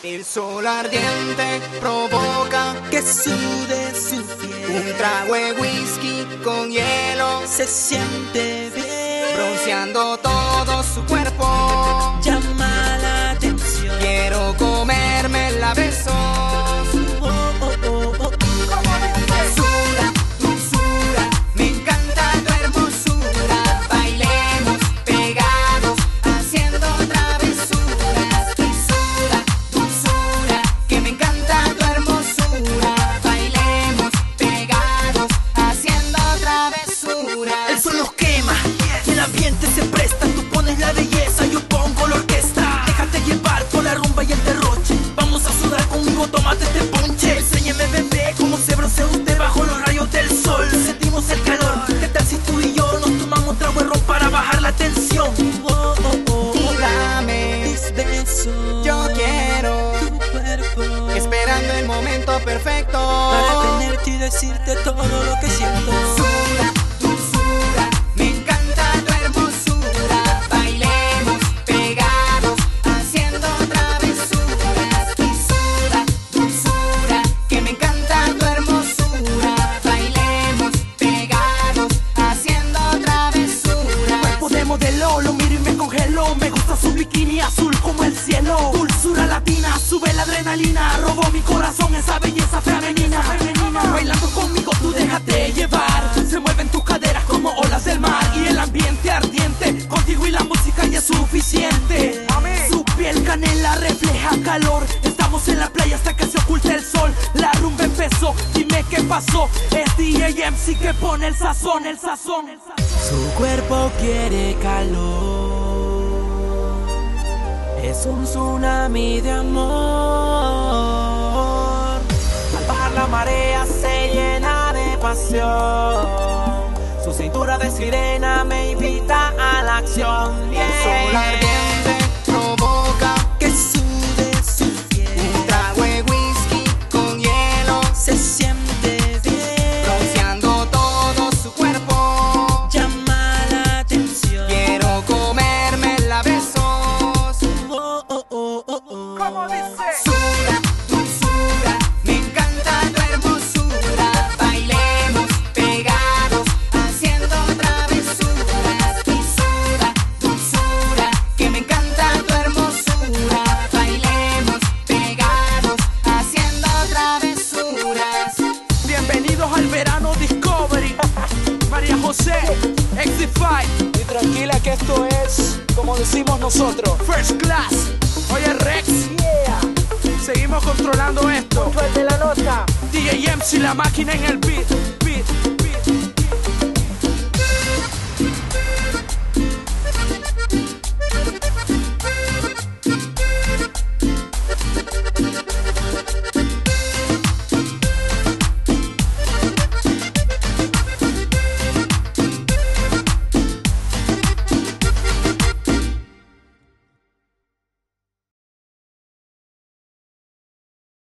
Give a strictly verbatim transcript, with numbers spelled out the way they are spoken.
El sol ardiente provoca que sude su piel. un trago de whisky con hielo, Se siente bien, bronceando todo su cuerpo. llama la atención. Quiero comerme la besos. Oh, oh, oh, oh. Dulzura, dulzura, me encanta tu hermosura. Bailemos pegados, haciendo travesuras. Dulzura, dulzura, que me encanta tu hermosura. Bailemos pegados, haciendo travesuras. El sol nos quema y el ambiente se presta. Tú pones la belleza, yo pongo la orquesta. Déjate llevar por la rumba y el derroche. Vamos a sudar conmigo, tómate este ponche. Enséñeme, bebé, cómo se broncea usted bajo los rayos del sol. Sentimos el calor, ¿qué tal si tú y yo nos tomamos trago de ron para bajar la tensión? Oh, oh, oh. Y dame Mis besos, yo quiero, tu cuerpo, esperando el momento perfecto para tenerte y decirte todo lo que siento. Dulzura, dulzura, me encanta tu hermosura. Bailemos pegados, haciendo travesuras. Dulzura, dulzura, que me encanta tu hermosura. Bailemos pegados, haciendo travesuras. Cuerpo de modelo, lo miro y me congelo. Me gusta su bikini azul como el cielo. Dulzura latina, sube la adrenalina. Robó mi corazón esa belleza femenina. Bailando conmigo tú déjate llevar. Se mueven tus caderas como olas del mar. Y el ambiente ardiente, contigo y la música ya es suficiente. Su piel canela refleja calor. Estamos en la playa hasta que se oculta el sol. La rumba empezó, dime qué pasó. Es D J M C que pone el sazón, el sazón. Su cuerpo quiere calor. Es un tsunami de amor. Al bajar la marea se llena de pasión. Su cintura de sirena me invita a la acción. El sol ardiente provoca Que sude su un piel. trago de whisky con hielo, Se siente bien, bronceando todo su cuerpo. llama la atención. Quiero comerme la besos. Oh, oh, oh, oh, oh. Dulzura, dulzura, me encanta tu hermosura. Bailemos pegados, haciendo travesuras. Dulzura, dulzura, que me encanta tu hermosura. Bailemos pegados, haciendo travesuras. Bienvenidos al verano Discovery. María José, X D cinco. Y tranquila que esto es, como decimos nosotros, First Class. Oye Rex, yeah, seguimos controlando esto. suelte la nota. D J M C, la máquina en el beat, beat.